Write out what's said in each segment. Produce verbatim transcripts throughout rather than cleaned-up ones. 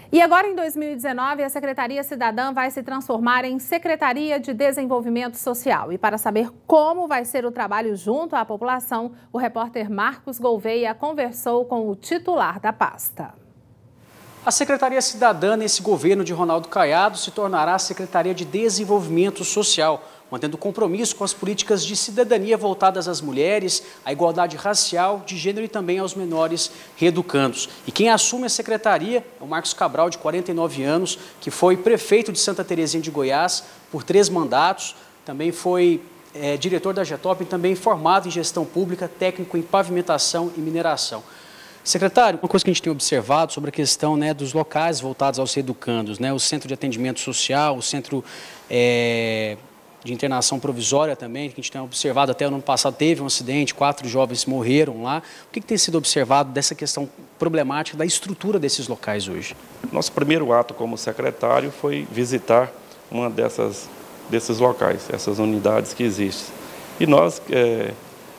E agora, em dois mil e dezenove, a Secretaria Cidadã vai se transformar em Secretaria de Desenvolvimento Social. E para saber como vai ser o trabalho junto à população, o repórter Marcos Gouveia conversou com o titular da pasta. A Secretaria Cidadã, nesse governo de Ronaldo Caiado, se tornará a Secretaria de Desenvolvimento Social, mantendo compromisso com as políticas de cidadania voltadas às mulheres, à igualdade racial, de gênero e também aos menores reeducandos. E quem assume a secretaria é o Marcos Cabral, de quarenta e nove anos, que foi prefeito de Santa Terezinha de Goiás por três mandatos, também foi é, diretor da Getop e também formado em gestão pública, técnico em pavimentação e mineração. Secretário, uma coisa que a gente tem observado sobre a questão, né, dos locais voltados aos educandos, né, o Centro de Atendimento Social, o Centro é, de Internação Provisória também, que a gente tem observado até no ano passado, teve um acidente, quatro jovens morreram lá. O que, que tem sido observado dessa questão problemática da estrutura desses locais hoje? Nosso primeiro ato como secretário foi visitar uma dessas, desses locais, essas unidades que existem. E nós, é,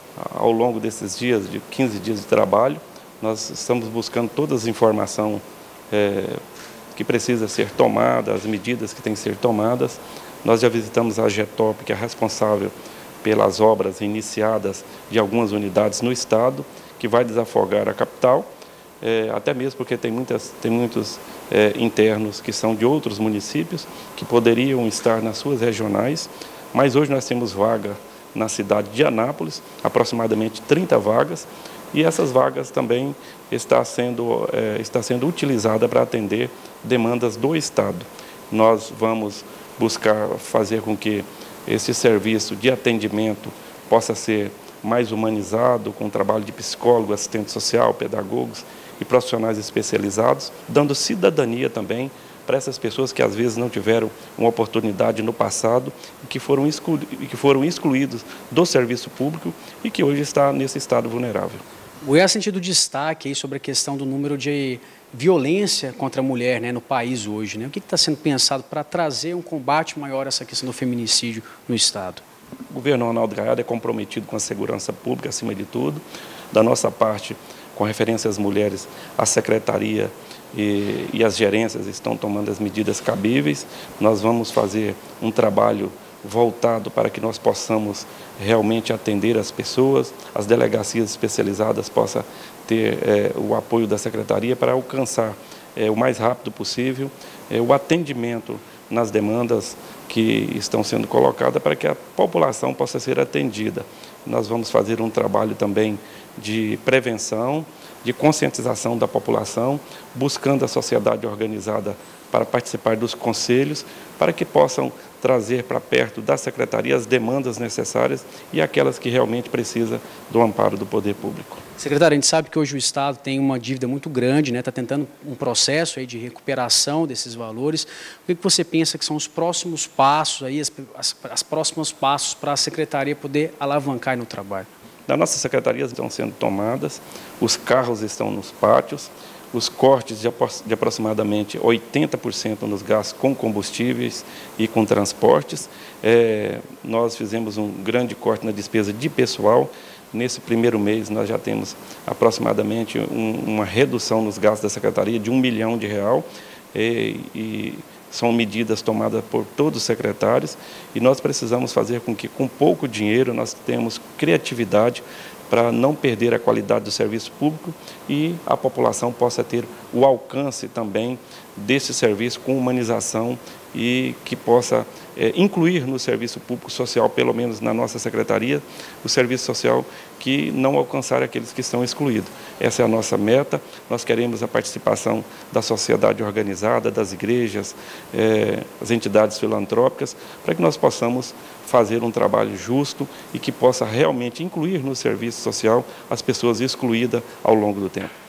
ao longo desses dias, de quinze dias de trabalho, nós estamos buscando todas as informações é, que precisa ser tomada, as medidas que têm que ser tomadas. Nós já visitamos a Getop, que é responsável pelas obras iniciadas de algumas unidades no estado, que vai desafogar a capital, é, até mesmo porque tem, muitas, tem muitos é, internos que são de outros municípios, que poderiam estar nas suas regionais, mas hoje nós temos vaga na cidade de Anápolis, aproximadamente trinta vagas, e essas vagas também está sendo, é, está sendo utilizada para atender demandas do estado. Nós vamos buscar fazer com que esse serviço de atendimento possa ser mais humanizado, com o trabalho de psicólogo, assistente social, pedagogos e profissionais especializados, dando cidadania também para essas pessoas que às vezes não tiveram uma oportunidade no passado e que foram, exclu que foram excluídos do serviço público e que hoje está nesse estado vulnerável. O Goiás tem tido destaque aí sobre a questão do número de violência contra a mulher, né, no país hoje, né? O que está sendo pensado para trazer um combate maior a essa questão do feminicídio no estado? O governo Ronaldo Caiado é comprometido com a segurança pública acima de tudo. Da nossa parte, com referência às mulheres, a secretaria e, e as gerências estão tomando as medidas cabíveis. Nós vamos fazer um trabalho voltado para que nós possamos realmente atender as pessoas, as delegacias especializadas possam ter é, o apoio da secretaria para alcançar é, o mais rápido possível é, o atendimento nas demandas que estão sendo colocadas para que a população possa ser atendida. Nós vamos fazer um trabalho também de prevenção, de conscientização da população, buscando a sociedade organizada para participar dos conselhos, para que possam trazer para perto da secretaria as demandas necessárias e aquelas que realmente precisam do amparo do poder público. Secretário, a gente sabe que hoje o estado tem uma dívida muito grande, né? Está tentando um processo aí de recuperação desses valores. O que você pensa que são os próximos passos, aí, as, as, as próximos passos para a secretaria poder alavancar no trabalho? Da nossa secretaria estão sendo tomadas, os carros estão nos pátios, os cortes de, de aproximadamente oitenta por cento nos gastos com combustíveis e com transportes. É, nós fizemos um grande corte na despesa de pessoal. Nesse primeiro mês nós já temos aproximadamente um, uma redução nos gastos da secretaria de um milhão de real e, e são medidas tomadas por todos os secretários e nós precisamos fazer com que com pouco dinheiro nós tenhamos criatividade para não perder a qualidade do serviço público e a população possa ter o alcance também desse serviço com humanização e que possa é, incluir no serviço público social, pelo menos na nossa secretaria, o serviço social que não alcançar aqueles que estão excluídos. Essa é a nossa meta, nós queremos a participação da sociedade organizada, das igrejas, é, as entidades filantrópicas, para que nós possamos fazer um trabalho justo e que possa realmente incluir no serviço social as pessoas excluídas ao longo do tempo.